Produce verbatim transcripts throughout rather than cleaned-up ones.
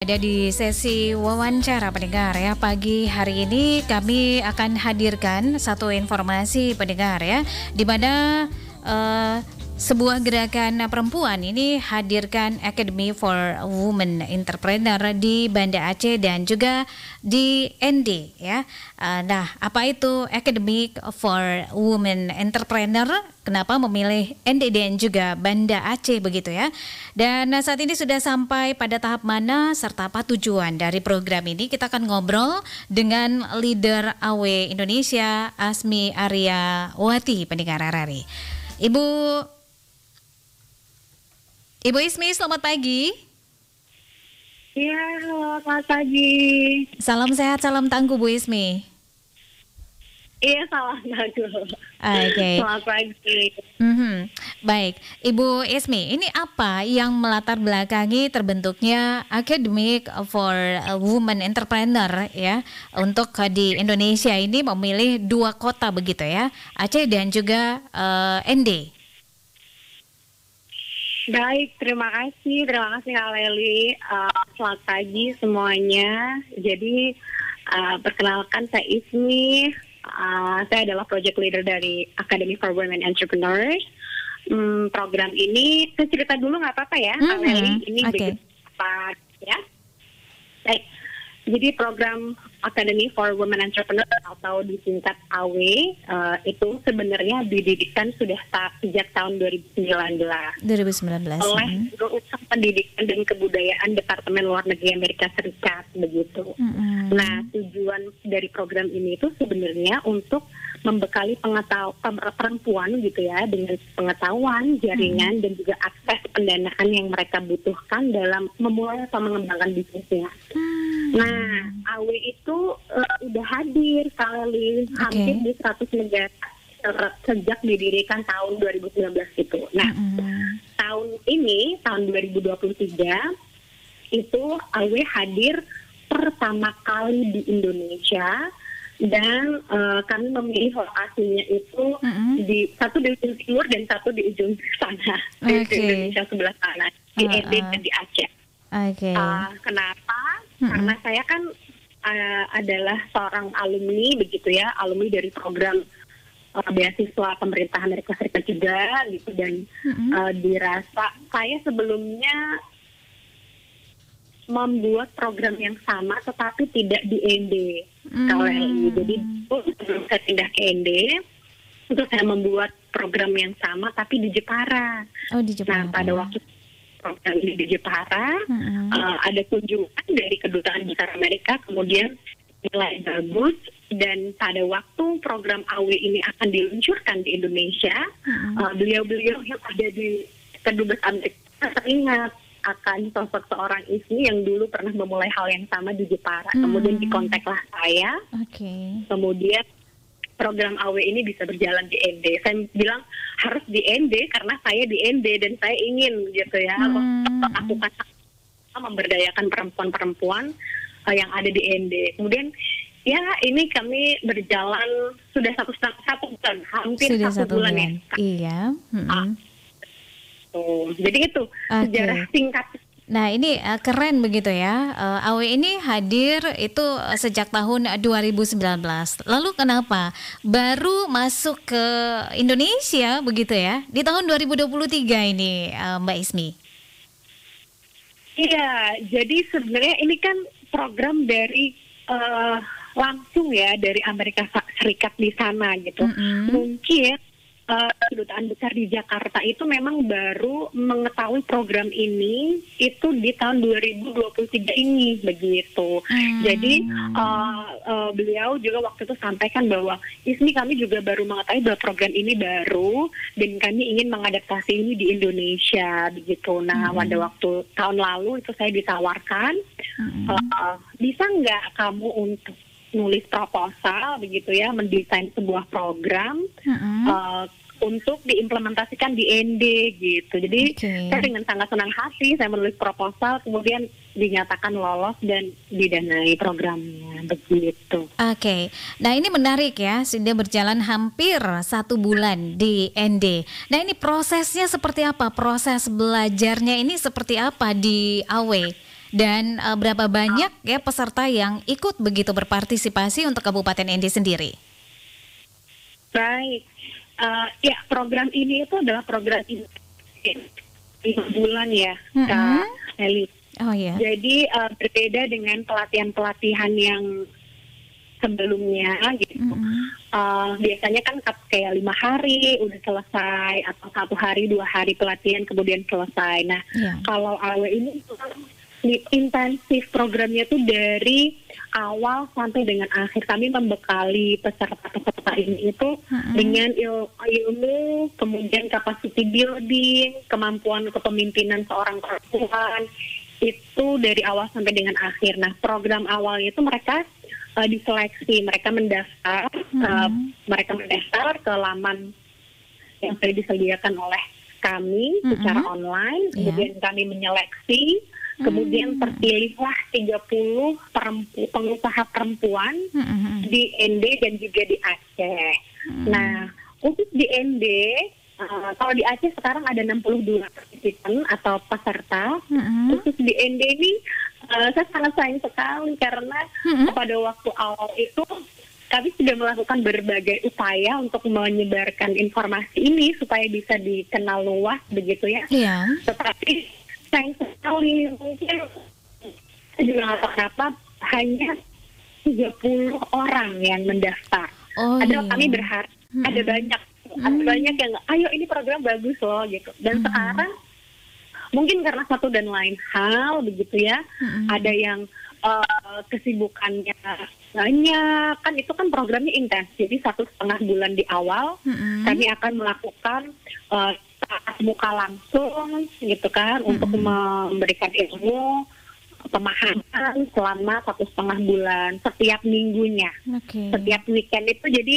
Ada di sesi wawancara pendengar ya, pagi hari ini kami akan hadirkan satu informasi pendengar ya, di mana uh, sebuah gerakan perempuan ini hadirkan Academy for Women Entrepreneur di Banda Aceh dan juga di N D ya. Uh, nah, apa itu Academy for Women Entrepreneur? Kenapa memilih N D dan juga Banda Aceh begitu ya? Dan saat ini sudah sampai pada tahap mana serta apa tujuan dari program ini? Kita akan ngobrol dengan leader A W Indonesia Asmi Arya Wati pendengar R R I. Ibu Ibu Ismi, selamat pagi. Iya, selamat pagi. Salam sehat, salam tangguh Bu Ismi. Iya, salam tangguh. Oke. Okay. Selamat pagi. Mm-hmm. Baik, Ibu Ismi, ini apa yang melatar belakangi terbentuknya Academy for Women Entrepreneur ya, untuk di Indonesia ini memilih dua kota begitu ya, Aceh dan juga uh, N D. Baik, terima kasih, terima kasih Kak Leli. Uh, selamat pagi semuanya. Jadi uh, perkenalkan saya Ismi, uh, saya adalah project leader dari Academy for Women Entrepreneurs. Um, program ini, saya cerita dulu nggak apa-apa ya, mm-hmm. Kak Leli. Ini okay. begitu apa ya? Baik. Jadi program Academy for Women Entrepreneur atau disingkat A W uh, itu sebenarnya didirikan sudah ta- sejak tahun dua ribu sembilan belas dua ribu sembilan belas oleh Guru Usaha Pendidikan dan Kebudayaan Departemen Luar Negeri Amerika Serikat begitu. Mm-hmm. Nah, tujuan dari program ini itu sebenarnya untuk membekali pengetahuan perempuan gitu ya, dengan pengetahuan, jaringan, mm-hmm. dan juga akses pendanaan yang mereka butuhkan dalam memulai atau mengembangkan bisnisnya. Mm-hmm. Nah, A W itu uh, udah hadir kali okay. hampir di seratus negara sejak didirikan tahun dua ribu sembilan belas itu. Nah, mm-hmm. tahun ini, tahun dua ribu dua puluh tiga, itu A W hadir pertama kali di Indonesia. Dan uh, kami memilih lokasinya itu mm-hmm. di satu di ujung timur dan satu di ujung sana, okay. di Indonesia sebelah sana, di uh-uh. N D dan di Aceh. Okay. Uh, kenapa? Mm-hmm. Karena saya kan uh, adalah seorang alumni begitu ya, alumni dari program uh, beasiswa pemerintah Amerika Serikat juga gitu, dan mm-hmm. uh, dirasa saya sebelumnya membuat program yang sama tetapi tidak di N D. Mm. Kalau jadi sebelum saya pindah ke N D, itu saya membuat program yang sama tapi di Jepara. Oh, di Jepara. Nah, pada waktu program ini di Jepara, mm-hmm. uh, ada kunjungan dari Kedutaan Besar Amerika, kemudian nilai bagus, dan pada waktu program A W ini akan diluncurkan di Indonesia, mm-hmm. uh, beliau-beliau yang ada di Kedubes Amerika teringat akan sosok seorang Ismi yang dulu pernah memulai hal yang sama di Jepara. Hmm. Kemudian dikontaklah saya. Okay. Kemudian program A W ini bisa berjalan di N D. Saya bilang harus di N D karena saya di N D dan saya ingin gitu ya hmm. melakukan memberdayakan perempuan-perempuan uh, yang ada di N D. Kemudian ya ini kami berjalan sudah satu satu bulan, hampir sudah satu, satu bulan, bulan ya. Iya. Hmm. Ah. Oh, jadi itu okay. sejarah singkat. Nah ini uh, keren begitu ya, uh, A W ini hadir itu uh, sejak tahun dua ribu sembilan belas. Lalu kenapa baru masuk ke Indonesia begitu ya di tahun dua ribu dua puluh tiga ini, uh, Mbak Ismi? Iya, jadi sebenarnya ini kan program dari uh, langsung ya dari Amerika Serikat di sana gitu. Mm-hmm. Mungkin Uh, Kedutaan Besar di Jakarta itu memang baru mengetahui program ini itu di tahun dua ribu dua puluh tiga ini begitu. Hmm. Jadi uh, uh, beliau juga waktu itu sampaikan bahwa Ismi kami juga baru mengetahui bahwa program ini baru dan kami ingin mengadaptasi ini di Indonesia begitu. Nah, hmm. pada waktu tahun lalu itu saya ditawarkan hmm. uh, bisa nggak kamu untuk nulis proposal begitu ya, mendesain sebuah program mm-hmm. uh, untuk diimplementasikan di N D gitu. Jadi okay. saya dengan sangat senang hati saya menulis proposal, kemudian dinyatakan lolos dan didanai programnya begitu. Oke, okay. Nah ini menarik ya, sudah berjalan hampir satu bulan di N D. Nah ini prosesnya seperti apa? Proses belajarnya ini seperti apa di A W? Dan uh, berapa banyak ya peserta yang ikut begitu berpartisipasi untuk Kabupaten N D sendiri? Baik, uh, ya program ini itu adalah program lima bulan ya, mm-hmm. Kak Eli. Oh ya. Jadi uh, berbeda dengan pelatihan-pelatihan yang sebelumnya gitu. Mm-hmm. Uh, biasanya kan kayak lima hari udah selesai, atau satu hari dua hari pelatihan kemudian selesai. Nah, yeah. kalau A W ini intensif programnya tuh dari awal sampai dengan akhir. Kami membekali peserta-peserta ini itu mm-hmm. dengan il- ilmu, kemudian capacity building, kemampuan kepemimpinan seorang perempuan itu dari awal sampai dengan akhir. Nah, program awalnya itu mereka Uh, diseleksi, mereka mendaftar, hmm. uh, mereka mendaftar ke laman yang sudah disediakan oleh kami hmm. secara online, yeah. kemudian kami menyeleksi, hmm. kemudian terpilihlah tiga puluh perempu, pengusaha perempuan hmm. di N D dan juga di Aceh. Hmm. Nah, untuk di N D, uh, kalau di Aceh sekarang ada enam puluh dua partisipan atau peserta, hmm. khusus di N D ini Uh, saya sangat sayang sekali karena mm-hmm. pada waktu awal itu kami sudah melakukan berbagai upaya untuk menyebarkan informasi ini supaya bisa dikenal luas begitu ya. Yeah. Tetapi sayang sekali mungkin saya juga nggak tahu kenapa hanya tiga puluh orang yang mendaftar. Oh, Ada iya. kami berharap mm-hmm. ada banyak, mm-hmm. ada banyak yang ayo ini program bagus loh gitu. Dan mm-hmm. sekarang mungkin karena satu dan lain hal begitu ya, mm-hmm. ada yang uh, kesibukannya banyak, kan itu kan programnya intens. Jadi satu setengah bulan di awal mm-hmm. kami akan melakukan uh, tatap muka langsung gitu kan, mm-hmm. untuk memberikan ilmu pemahaman selama satu setengah bulan setiap minggunya. Okay. Setiap weekend itu jadi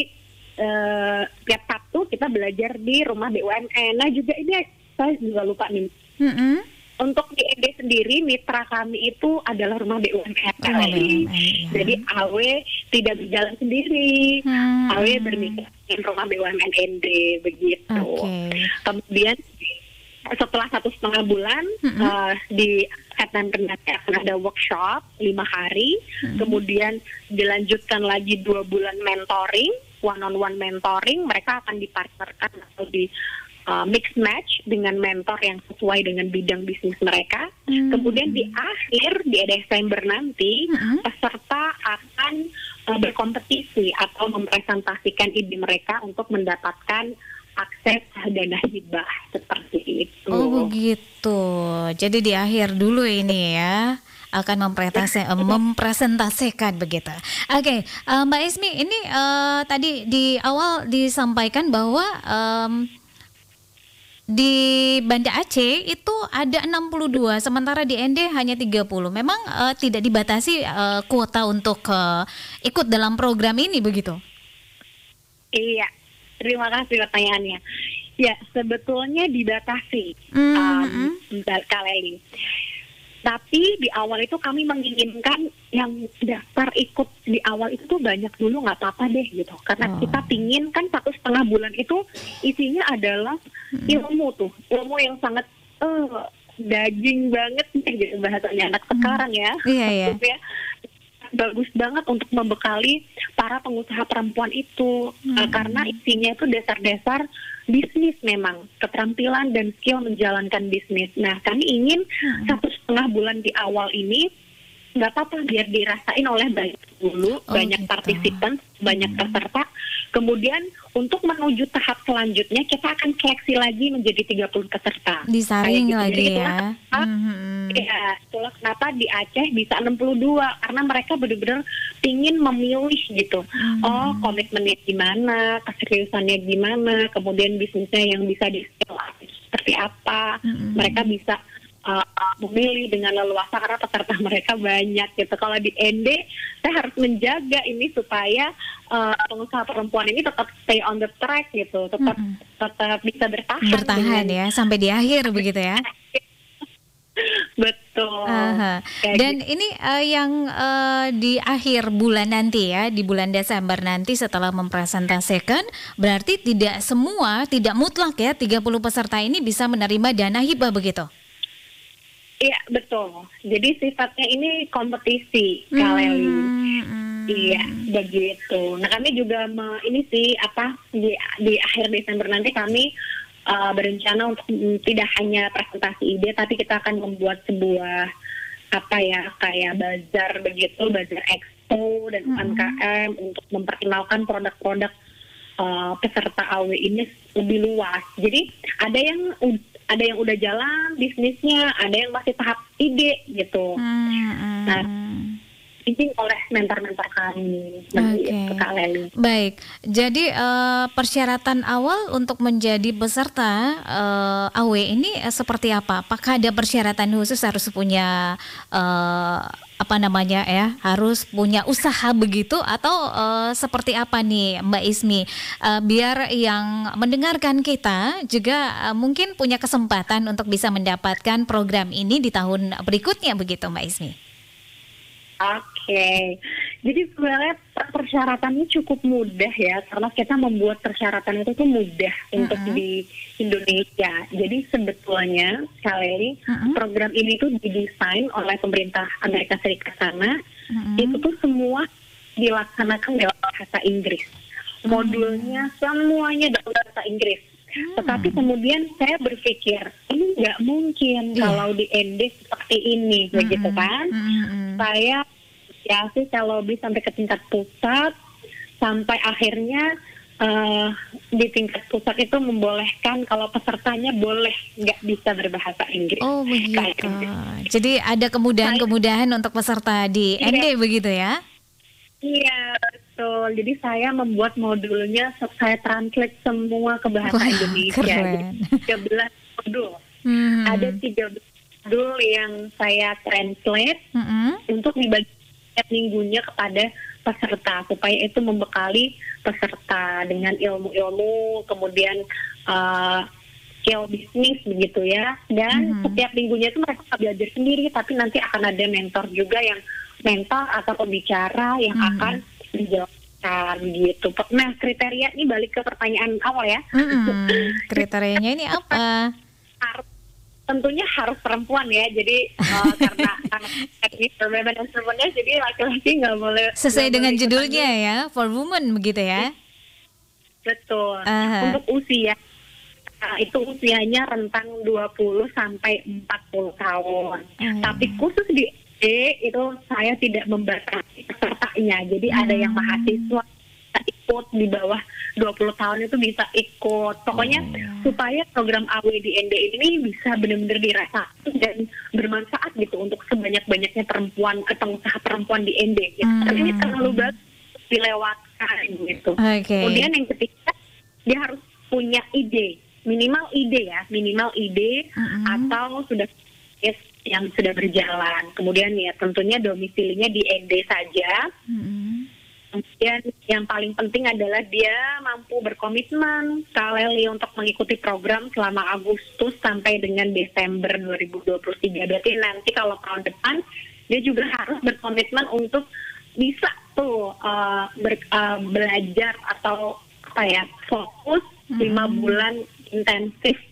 uh, tiap Sabtu kita belajar di rumah B U M N. Nah juga ini saya juga lupa nih. Mm-hmm. Untuk di N D sendiri mitra kami itu adalah rumah B U M N. Oh, ya. Jadi A W tidak berjalan sendiri, hmm. A W bermitra dengan rumah B U M N N D begitu. Okay. Kemudian setelah satu setengah bulan mm-hmm. uh, di Ikatan Kendati akan ada workshop lima hari, mm-hmm. kemudian dilanjutkan lagi dua bulan mentoring, one on one mentoring. Mereka akan dipartnerkan atau di Uh, mix match dengan mentor yang sesuai dengan bidang bisnis mereka. Hmm. Kemudian di akhir di Desember nanti hmm. peserta akan uh, berkompetisi atau mempresentasikan ide mereka untuk mendapatkan akses dana hibah seperti itu. Oh begitu. Jadi di akhir dulu ini ya akan mempresentasi, uh, mempresentasikan begitu. Oke, okay, uh, Mbak Ismi, ini uh, tadi di awal disampaikan bahwa um, di Banda Aceh itu ada enam puluh dua, sementara di N D hanya tiga puluh. Memang uh, tidak dibatasi uh, kuota untuk uh, ikut dalam program ini begitu? Iya, terima kasih pertanyaannya. Ya, sebetulnya dibatasi, mm-hmm. um, Kak Leli. Tapi di awal itu kami menginginkan yang daftar ikut di awal itu tuh banyak dulu, nggak apa-apa deh gitu. Karena oh. kita pingin kan satu setengah bulan itu isinya adalah ilmu tuh, ilmu yang sangat uh, daging banget gitu bahasanya anak sekarang ya. Iya iya. Bagus banget untuk membekali para pengusaha perempuan itu, hmm. uh, karena isinya itu dasar-dasar bisnis memang, keterampilan dan skill menjalankan bisnis. Nah, kami ingin hmm. satu setengah bulan di awal ini nggak apa-apa biar dirasain oleh banyak dulu, oh, banyak gitu. partisipan, banyak hmm. peserta. Kemudian untuk menuju tahap selanjutnya kita akan seleksi lagi menjadi tiga puluh peserta. Disaring gitu. lagi Jadi, ya. Kenapa, hmm. ya, itulah kenapa di Aceh bisa enam puluh dua, karena mereka benar-benar ingin memilih gitu. Hmm. Oh, komitmennya gimana, keseriusannya gimana, kemudian bisnisnya yang bisa di-scale seperti apa. Hmm. Mereka bisa Uh, memilih dengan leluasa karena peserta mereka banyak gitu. Kalau di N D saya harus menjaga ini supaya uh, pengusaha perempuan ini tetap stay on the track gitu, tetap mm-hmm. tetap bisa bertahan bertahan ya sampai di akhir begitu ya. Betul. Uh-huh. Dan gitu. Ini uh, yang uh, di akhir bulan nanti ya, di bulan Desember nanti setelah mempresentasikan, berarti tidak semua, tidak mutlak ya tiga puluh peserta ini bisa menerima dana hibah begitu. Iya betul. Jadi sifatnya ini kompetisi, Kak Leli. Hmm, hmm. Iya begitu. Nah kami juga me, ini sih apa di di akhir Desember nanti kami uh, berencana untuk mm, tidak hanya presentasi ide, tapi kita akan membuat sebuah apa ya kayak bazar begitu, bazar expo dan U M K M untuk memperkenalkan produk-produk uh, peserta A W ini lebih luas. Jadi ada yang ada yang udah jalan bisnisnya, ada yang masih tahap ide gitu. Hmm, hmm. Nah, ini oleh mentor-mentor kami, Oke. Kak Leli. Baik, jadi uh, persyaratan awal untuk menjadi peserta uh, A W ini uh, seperti apa? Apakah ada persyaratan khusus harus punya uh, apa namanya ya, harus punya usaha begitu atau uh, seperti apa nih Mbak Ismi? Uh, biar yang mendengarkan kita juga uh, mungkin punya kesempatan untuk bisa mendapatkan program ini di tahun berikutnya begitu Mbak Ismi? Oke, jadi sebenarnya persyaratannya cukup mudah ya, karena kita membuat persyaratan itu tuh mudah uh-huh. untuk di Indonesia. Jadi sebetulnya, Kali uh-huh. program ini tuh didesain oleh pemerintah Amerika Serikat sana, uh-huh. itu tuh semua dilaksanakan dalam bahasa Inggris. Modulnya semuanya dalam bahasa Inggris. Hmm. Tetapi kemudian saya berpikir ini nggak mungkin yeah. kalau di N D seperti ini, mm-hmm. begitu kan? Mm-hmm. Saya ya sih kalau bisa sampai ke tingkat pusat, sampai akhirnya uh, di tingkat pusat itu membolehkan kalau pesertanya boleh nggak bisa berbahasa Inggris. Oh begitu. Jadi ada kemudahan-kemudahan untuk peserta di N D yeah. begitu ya? Iya betul. Jadi saya membuat modulnya, saya translate semua ke bahasa Wah, Indonesia. Jadi tiga belas modul. Hmm. Ada tiga belas modul yang saya translate hmm. untuk dibagi setiap minggunya kepada peserta supaya itu membekali peserta dengan ilmu-ilmu, kemudian uh, skill bisnis begitu ya. Dan hmm. setiap minggunya itu mereka belajar sendiri, tapi nanti akan ada mentor juga yang mentor atau pembicara yang hmm. akan menjawabkan gitu. Nah kriteria ini balik ke pertanyaan awal ya. Hmm. Kriterianya ini apa? Harus, tentunya harus perempuan ya. Jadi uh, karena karena ini berbeda dan sebenarnya jadi laki-laki nggak boleh. Sesuai gak dengan boleh judulnya ya, for women begitu ya. Betul. Uh-huh. Untuk usia uh, itu usianya rentang dua puluh sampai empat puluh tahun. Uh-huh. Tapi khusus di itu saya tidak membatasi pesertanya. Jadi hmm. ada yang mahasiswa ikut di bawah dua puluh tahun itu bisa ikut. Pokoknya oh. supaya program A W di N D ini bisa benar-benar dirasakan dan bermanfaat gitu untuk sebanyak-banyaknya perempuan atau pengusaha perempuan di N D gitu. Hmm. Tapi ini terlalu banget dilewatkan gitu. Okay. Kemudian yang ketiga, dia harus punya ide. Minimal ide ya, minimal ide hmm. atau sudah yang sudah berjalan. Kemudian ya tentunya domisilinya di N D saja. Mm-hmm. Kemudian yang paling penting adalah dia mampu berkomitmen Kaleli untuk mengikuti program selama Agustus sampai dengan Desember dua ribu dua puluh tiga. Berarti nanti kalau tahun depan dia juga harus berkomitmen untuk bisa tuh uh, ber, uh, belajar atau apa ya fokus lima mm-hmm. bulan intensif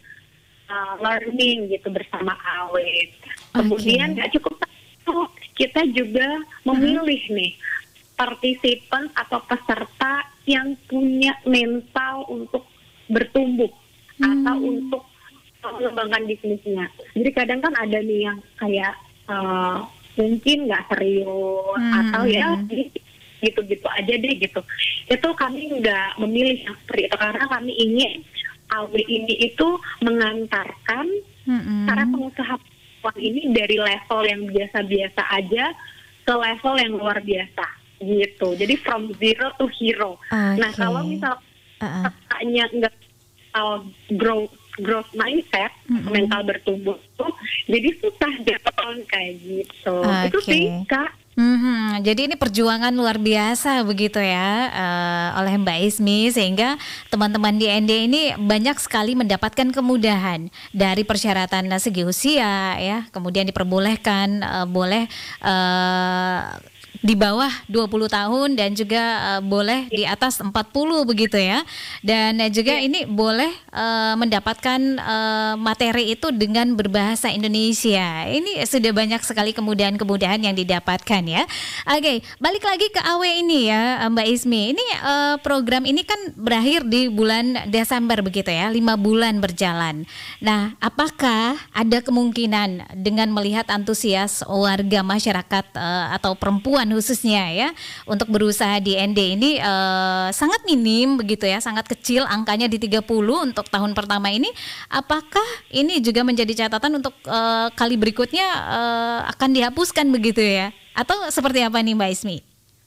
Uh, learning gitu bersama A W. Kemudian nggak okay. cukup itu, kita juga memilih uh-huh. nih partisipan atau peserta yang punya mental untuk bertumbuh hmm. atau untuk mengembangkan bisnisnya. Jadi kadang kan ada nih yang kayak uh, mungkin nggak serius hmm. atau ya gitu-gitu aja deh gitu. Itu kami nggak memilih yang seperti itu karena kami ingin A W ini itu mengantarkan mm-hmm. para pengusaha perempuan ini dari level yang biasa-biasa aja ke level yang luar biasa gitu. Jadi from zero to hero. Okay. Nah kalau misal uh-uh. katanya nggak uh, growth growth mindset, mm-hmm. mental bertumbuh tuh, jadi susah jalan kayak gitu. Okay. Itu sih Kak. Hmm, jadi ini perjuangan luar biasa begitu ya uh, oleh Mbak Ismi sehingga teman-teman di N D ini banyak sekali mendapatkan kemudahan dari persyaratan segi usia ya, kemudian diperbolehkan uh, boleh uh, di bawah dua puluh tahun dan juga uh, boleh di atas empat puluh begitu ya. Dan uh, juga Ya. ini boleh uh, mendapatkan uh, materi itu dengan berbahasa Indonesia. Ini sudah banyak sekali kemudahan-kemudahan yang didapatkan ya. Oke, balik lagi ke A W ini ya Mbak Ismi. Ini uh, program ini kan berakhir di bulan Desember begitu ya, lima bulan berjalan. Nah, apakah ada kemungkinan dengan melihat antusias warga masyarakat uh, atau perempuan khususnya ya untuk berusaha di N D ini uh, sangat minim begitu ya, sangat kecil angkanya di tiga puluh untuk tahun pertama ini. Apakah ini juga menjadi catatan untuk uh, kali berikutnya uh, akan dihapuskan begitu ya? Atau seperti apa nih Mbak Ismi?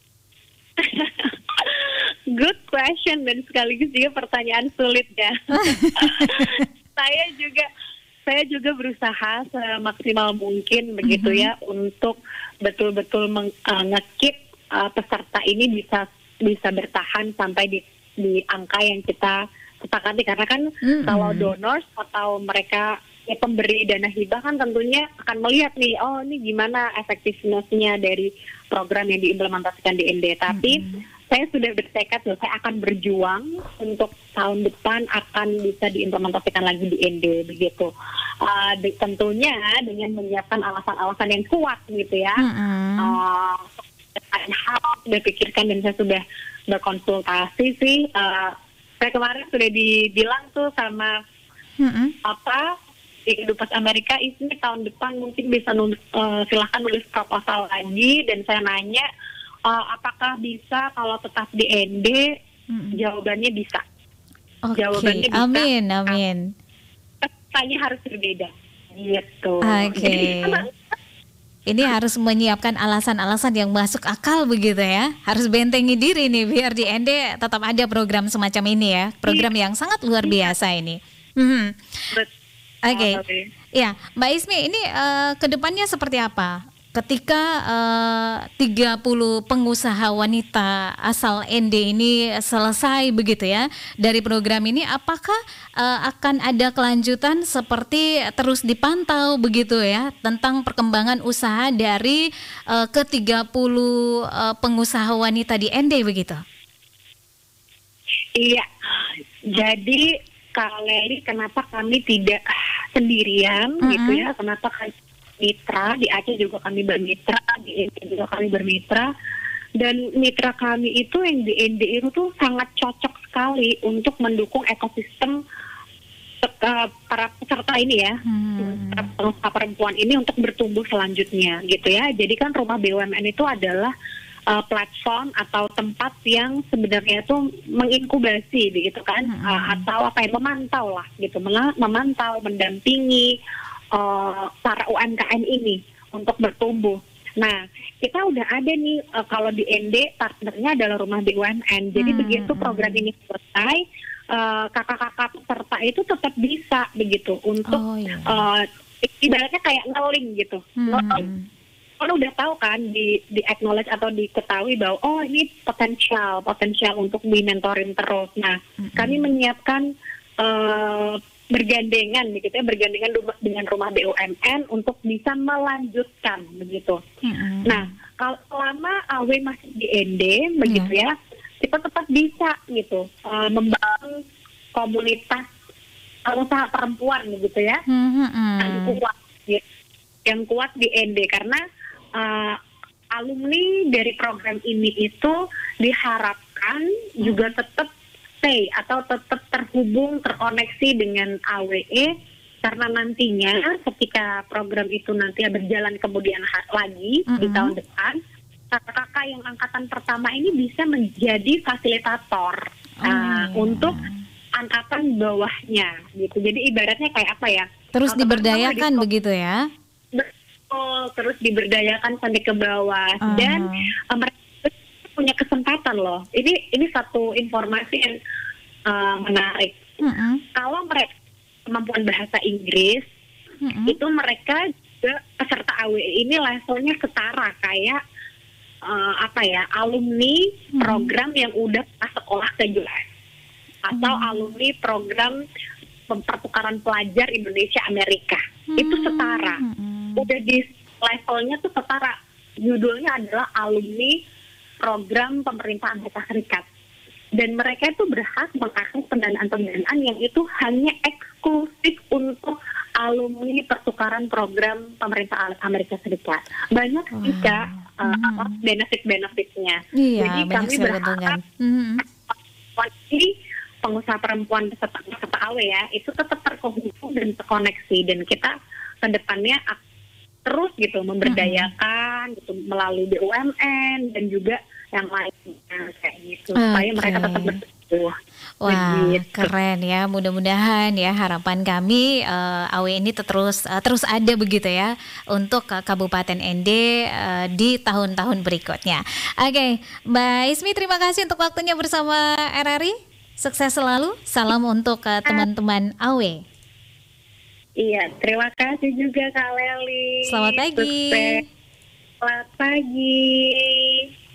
Good question dan sekaligus juga pertanyaan sulit ya. Saya juga saya juga berusaha semaksimal mungkin begitu mm-hmm. ya untuk betul-betul meng- uh, nge-keep uh, peserta ini bisa bisa bertahan sampai di di angka yang kita sepakati, karena kan mm-hmm. kalau donors atau mereka ya, pemberi dana hibah kan tentunya akan melihat nih, oh ini gimana efektivitasnya dari program yang diimplementasikan di N D. Tapi mm-hmm. saya sudah bertekad loh, saya akan berjuang untuk tahun depan akan bisa diimplementasikan lagi di N D begitu. Uh, de- tentunya dengan menyiapkan alasan-alasan yang kuat gitu ya. Mm-hmm. Uh, hal sudah pikirkan dan saya sudah berkonsultasi sih. Uh, saya kemarin sudah dibilang tuh sama mm-hmm. apa di Dubes Amerika, ini tahun depan mungkin bisa nulis, uh, silahkan nulis proposal lagi, dan saya nanya uh, apakah bisa kalau tetap di N D. Mm-hmm. Jawabannya bisa. Okay. Jawabannya bisa. Amin, amin. Tanya harus berbeda, gitu. Oke. Okay. Ini harus menyiapkan alasan-alasan yang masuk akal begitu ya. Harus bentengi diri nih biar di N D tetap ada program semacam ini ya. Program yang sangat luar biasa ini. Hmm. Oke. Okay. Ya, Mbak Ismi, ini uh, kedepannya seperti apa? Ketika uh, tiga puluh pengusaha wanita asal N D ini selesai begitu ya dari program ini, apakah uh, akan ada kelanjutan seperti terus dipantau begitu ya tentang perkembangan usaha dari uh, ke tiga puluh uh, pengusaha wanita di N D begitu? Iya, jadi kali ini kenapa kami tidak sendirian mm-hmm. gitu ya, kenapa kami mitra, di Aceh juga kami bermitra, di N D juga kami bermitra, dan mitra kami itu yang di N D itu tuh sangat cocok sekali untuk mendukung ekosistem uh, para peserta ini ya, hmm. para pengusaha perempuan ini untuk bertumbuh selanjutnya gitu ya. Jadi kan rumah B U M N itu adalah uh, platform atau tempat yang sebenarnya itu menginkubasi begitu kan, hmm. uh, atau apa ya, memantau lah gitu, memantau, mendampingi Uh, para U M K M ini untuk bertumbuh. Nah, kita udah ada nih uh, kalau di N D partnernya adalah rumah B U M N. Jadi hmm. begitu program ini selesai, uh, kakak-kakak peserta itu tetap bisa begitu untuk oh, iya. uh, ibaratnya kayak ngeling gitu. Hmm. Kalau udah tahu kan di di acknowledge atau diketahui bahwa oh ini potensial potensial untuk dimentorin terus. Nah, hmm. kami menyiapkan uh, bergandengan begitu ya, bergandengan dengan rumah B U M N untuk bisa melanjutkan begitu. Mm-hmm. Nah, kalau selama A W masih di N D begitu mm-hmm. ya, kita tetap bisa gitu uh, membangun komunitas usaha perempuan begitu ya, mm-hmm. yang kuat ya, yang kuat di N D, karena uh, alumni dari program ini itu diharapkan mm-hmm. juga tetap stay atau tetap terhubung, terkoneksi dengan A W E, karena nantinya ketika program itu nanti berjalan kemudian lagi mm-hmm. di tahun depan, kakak-kakak yang angkatan pertama ini bisa menjadi fasilitator oh. uh, untuk angkatan bawahnya gitu. Jadi ibaratnya kayak apa ya? Terus diberdayakan di, begitu ya? Betul, terus diberdayakan sampai ke bawah uh. dan uh, mereka punya kesempatan loh. Ini ini satu informasi yang uh, menarik. Mm-hmm. Kalau mereka kemampuan bahasa Inggris, mm-hmm. itu mereka juga peserta A W E ini levelnya setara kayak uh, apa ya, alumni mm-hmm. program yang udah pernah sekolah ke U S atau mm-hmm. alumni program pertukaran pelajar Indonesia Amerika. Mm-hmm. Itu setara. Mm-hmm. Udah di levelnya tuh setara. judulnya adalah alumni program pemerintah Amerika Serikat. Dan mereka itu berhak mengakses pendanaan-pendanaan yang itu hanya eksklusif untuk alumni pertukaran program pemerintah Amerika Serikat. Banyak juga wow. uh, hmm. benefit-benefitnya. Iya, jadi kami berharap hmm. ini pengusaha perempuan peserta, peserta A W ya, itu tetap terhubung dan terkoneksi. Dan kita ke depannya terus gitu memberdayakan hmm. gitu, melalui B U M N dan juga yang lainnya kayak gitu, okay. supaya mereka tetap bertumbuh. Wah, begitu. Keren ya. Mudah-mudahan ya harapan kami uh, A W ini terus uh, terus ada begitu ya untuk uh, Kabupaten N D uh, di tahun-tahun berikutnya. Oke, okay. Mbak Ismi, terima kasih untuk waktunya bersama R R I. Sukses selalu. Salam untuk uh, teman-teman A W. Iya, terima kasih juga Kak Leli. Selamat pagi. Sukses. Selamat pagi.